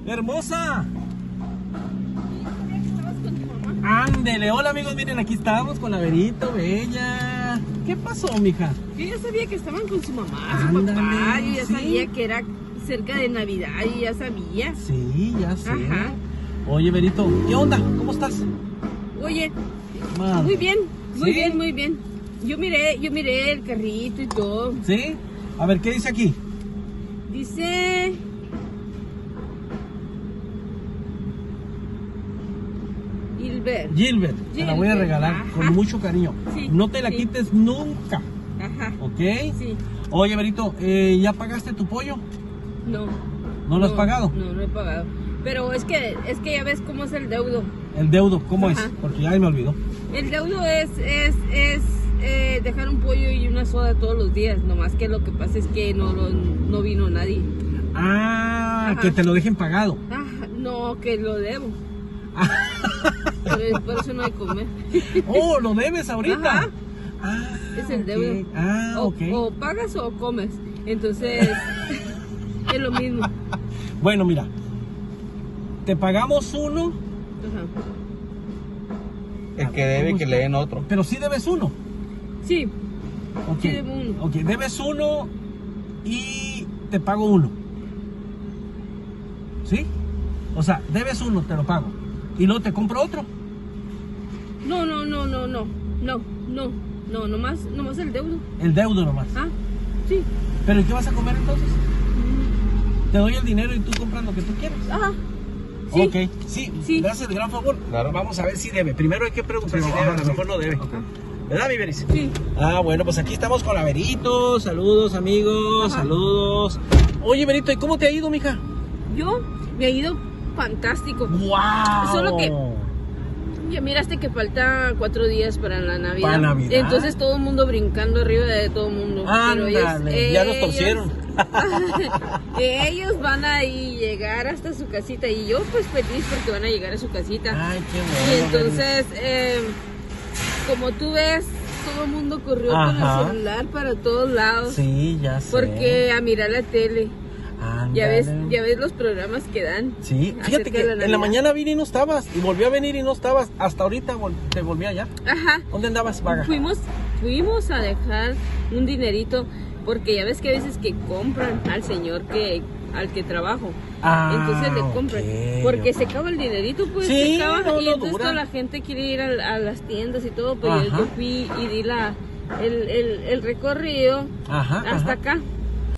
Hermosa. Ándele, hola amigos, miren, aquí estamos con la Verito, bella. ¿Qué pasó, mija? Yo ya sabía que estaban con su mamá, su Ándale, papá. Yo ya sí. sabía que era cerca de Navidad y ya sabía. Sí, ya sé. Ajá. Oye, Verito, ¿qué onda? ¿Cómo estás? Oye, Madre. muy bien, muy ¿Sí? bien, muy bien. Yo miré el carrito y todo. ¿Sí? A ver, ¿qué dice aquí? Dice... Gilbert, te la voy a Gilbert, regalar ajá. con mucho cariño. Sí, No te la sí. quites nunca, Ajá. ¿ok? Sí. Oye, Verito, ¿ya pagaste tu pollo? No. ¿No lo has pagado? No, no he pagado. Pero es que ya ves cómo es el deudo. El deudo, ¿cómo Ajá. es? Porque ya me olvidó. El deudo es dejar un pollo y una soda todos los días. Nomás que lo que pasa es que no vino nadie. Ah, Ajá. que te lo dejen pagado. Ah, no, que lo debo. Por eso no hay comer. Oh, lo debes ahorita. Ajá. Ah, Es el ok. deudo. Ah, ok. O pagas o comes. Entonces, es lo mismo. Bueno, mira, te pagamos uno, Ajá. El que debe que le den otro. pero sí debes uno. Sí, Ok, Sí, debo uno. ok, debes uno y te pago uno. ¿Sí? O sea, debes uno, te lo pago. Y luego te compro otro. no, nomás el deudo. El deudo nomás. Ah, sí. ¿Pero ¿y qué vas a comer entonces? Te doy el dinero y tú compras lo que tú quieras. Ajá. Sí. Ok, sí, Sí. me haces el gran favor. Claro. Vamos a ver si debe. Primero hay que preguntar si debe, a lo mejor no debe. ¿Verdad, mi Veris? Sí. Ah, bueno, pues aquí estamos con la Verito. Saludos, amigos, Ajá. saludos. Oye, Verito, ¿y cómo te ha ido, mija? Yo me ha ido fantástico. ¡Wow! Solo que ya miraste que falta 4 días para la Navidad. Para Navidad. Entonces todo el mundo brincando arriba de todo el mundo. Pero Ándale, ya nos torcieron. Ellos van a llegar hasta su casita y yo pues feliz porque van a llegar a su casita. Ay, qué Y bueno. entonces, como tú ves, todo el mundo corrió con Ajá. el celular para todos lados. Sí, ya sé. Porque a mirar la tele. Ya Ándale. ves los programas que dan. Sí, fíjate acerca que de la en la Navidad. mañana vine y no estabas. Y volví a venir y no estabas. Hasta ahorita te volví allá. Ajá. ¿Dónde andabas, vaga? Fuimos a dejar un dinerito porque ya ves que a veces que compran al señor al que trabajo. Ah, Entonces le compran. ok, Porque ok. se acaba el dinerito, pues Sí, se acaba. no, Y no entonces dura. toda la gente quiere ir a las tiendas y todo, pero Ajá. yo fui y di el recorrido Ajá, hasta ajá. acá.